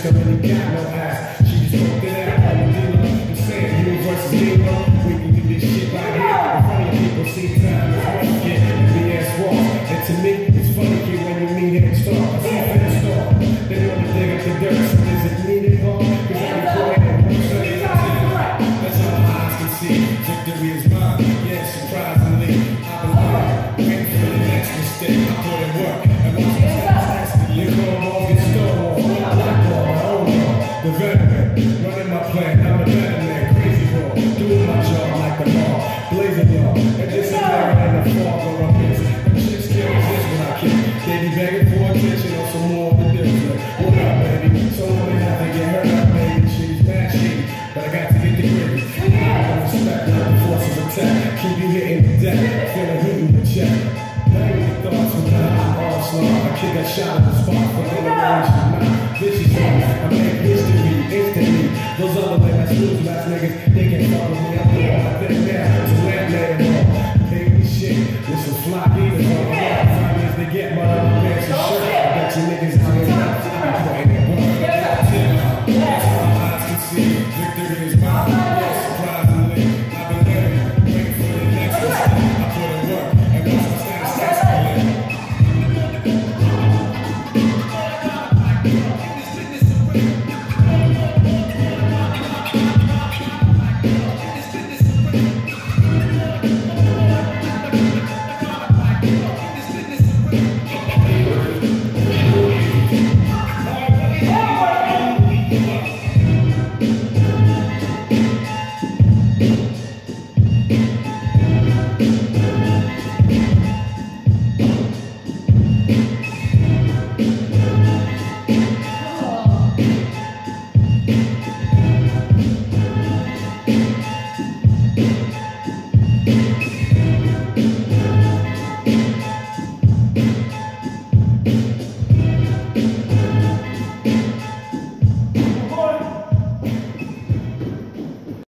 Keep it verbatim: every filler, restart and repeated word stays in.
so really got no ass. She just spoke to that on the dealer. I'm saying you versus zero. We can do this shit right here. In front of people, see time is one kid. B S walk. And to me, it's funny kid when you meet Gang Starr. I see Beth Jozwik. They want to dig up the dirt. So is it needed hard? Cause I'm recording and one say it's that's all my eyes can see. Victory is mine. Yeah, surprisingly, I believe. Waiting for the next mistake. I put in work. And my success is you know I'm all get stonewall. I like all my own law. The veteran. Running my plan. I'm the better man. Crazy ball. Doing my job like the law. Blazing y'all. And this is better than the fall or a miss. Them chicks can't resist when I kick. They be begging for attention or some more of the different. What up, baby? So when they have to get hurt up, baby. She's mad shady. But I got to get the gritty. Respect the forces attack. Keep you hitting the deck. Feeling heat in the check. Negative thoughts with the all slide. I kick a shot at the spot for the range. Vicious ones. I make history instantly. Those other like my schools, last niggas, they can't follow me. I'm doing my thing now. It's a land